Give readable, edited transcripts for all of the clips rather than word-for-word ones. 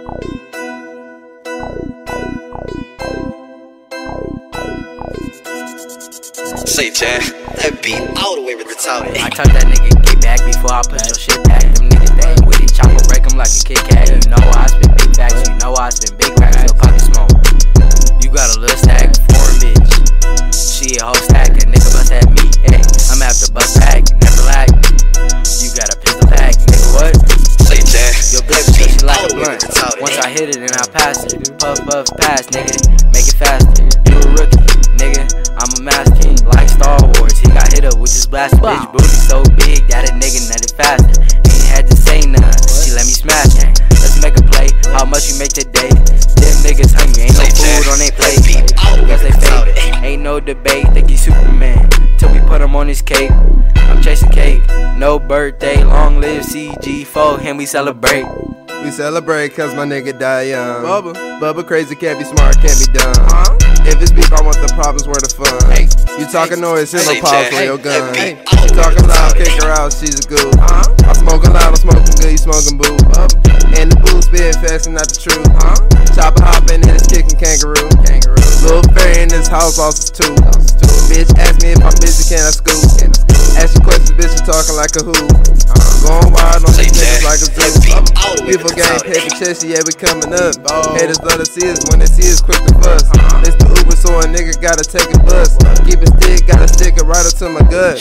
Say, Chad, that beat all the way retarded. I told that nigga get back before I put your shit back. Them niggas they ain't with it, chopper break them like a Kit Kat. You know I spin big facts, you know I spin big racks, so pocket smoke. You got a little stack, foreign bitch. She a whole stack, that nigga bust at me. Hey, I'ma have to bust back, never lag. You got a pistol pack, nigga, what? Say, Chad, your bitch treat you like a blunt. Once I hit it and I pass it, puff, puff, pass, nigga, make it faster. You a rookie, nigga, I'm a master king, like Star Wars. He got hit up with his blaster, bitch booty so big that a nigga nutted faster. Ain't had to say nothing, she let me smash it. Let's make a play, how much you make today? Them niggas hungry, ain't no food on they plate. Cause they fake, ain't no debate, think he Superman till we put him on his cake. I'm chasing cake, no birthday, long live CG4, him we celebrate. We celebrate cause my nigga die young. Bubba crazy, can't be smart, can't be dumb. If it's beef, I want the problems, where the fun. You talking noise, hear no pause for your gun. She talking loud, kick her out, she's a goo. I'm smoking loud, I'm smoking good, you smoking boo. And the boo spitting fast and not the truth. Chopper hopping and it's kicking kangaroo. Little fairy in this house, bosses too. Bitch ask me if I'm busy, can I scoop? Ask you questions, bitch, you talking like a who? Going wild on these niggas like a zoo. People game paper chest, yeah, we coming up. Haters love to see us, when they see us, quick to fuss. It's the Uber, so a nigga gotta take a bus. Keep it stick, gotta stick it right up to my gut.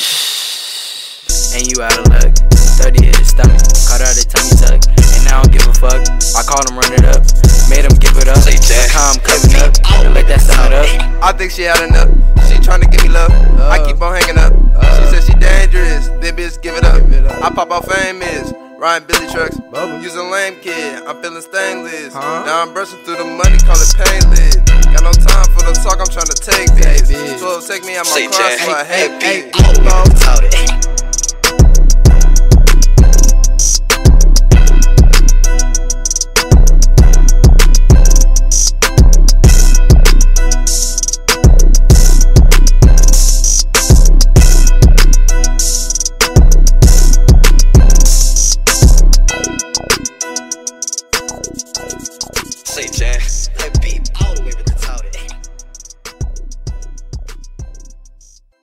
And you out of luck, 30 hit his stomach, caught out his tummy tuck. And I don't give a fuck, I called him run it up, made him give it up. I'm coming up, and let that sum it up. I think she had enough, she tryna give me love. I keep on hanging up, she said she dangerous, then bitch give it up. I pop out famous, riding Billy trucks, using lame kid, I'm feeling stainless. Now I'm brushing through the money, call it painless. Got no time for the talk, I'm tryna take this. 12 take me, I'm on cross, so I hate bitch.